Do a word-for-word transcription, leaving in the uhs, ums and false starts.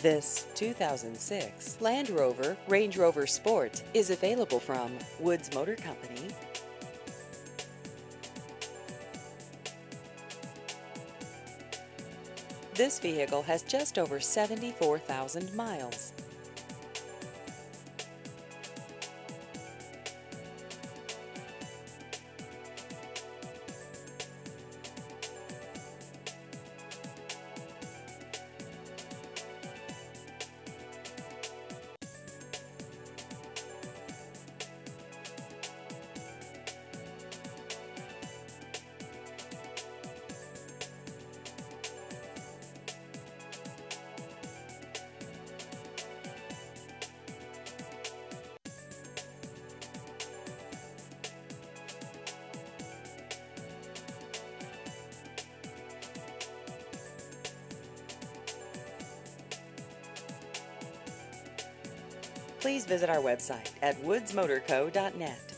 This two thousand six Land Rover Range Rover Sport is available from Woods Motor Company. This vehicle has just over seventy-four thousand miles. Please visit our website at woods motor co dot net.